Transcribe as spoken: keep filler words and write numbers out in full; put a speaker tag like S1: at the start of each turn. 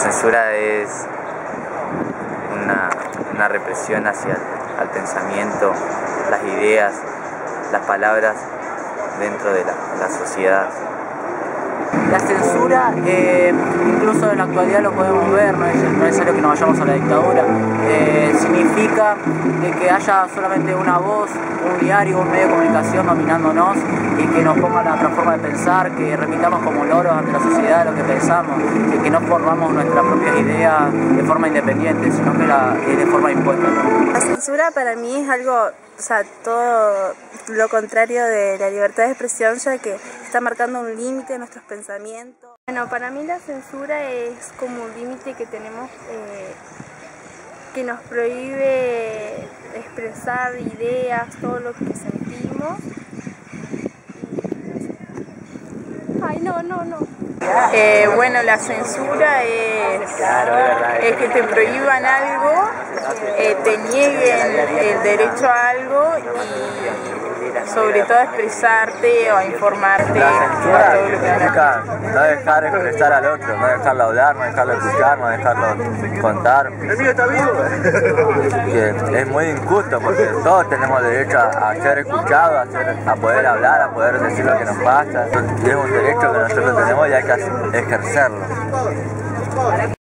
S1: censura es una, una represión hacia el al pensamiento, las ideas, las palabras dentro de la, la sociedad.
S2: La censura, eh, incluso en la actualidad lo podemos ver, no es, no es necesario que nos vayamos a la dictadura, eh, significa de que haya solamente una voz, un diario, un medio de comunicación dominándonos y que nos ponga nuestra forma de pensar, que repitamos como loros ante la sociedad lo que pensamos, y que no formamos nuestras propias ideas de forma independiente, sino que la, de forma impuesta.
S3: La censura para mí es algo, o sea, todo lo contrario de la libertad de expresión, ya que está marcando un límite en nuestros pensamientos. Bueno, para mí la censura es como un límite que tenemos, eh, que nos prohíbe expresar ideas, todo lo que sentimos. Ay, no, no, no.
S4: Eh, bueno, la censura es, es que te prohíban algo, eh, te nieguen el derecho a algo y sobre todo a expresarte o a informarte.
S5: La censura significa no dejar expresar al otro, no dejarlo hablar, no dejarlo escuchar, no dejarlo contar. El mío está vivo. Que es muy injusto porque todos tenemos derecho a, a ser escuchados, a, ser, a poder hablar, a poder decir lo que nos pasa. Es un derecho que nosotros tenemos y hay que ejercerlo.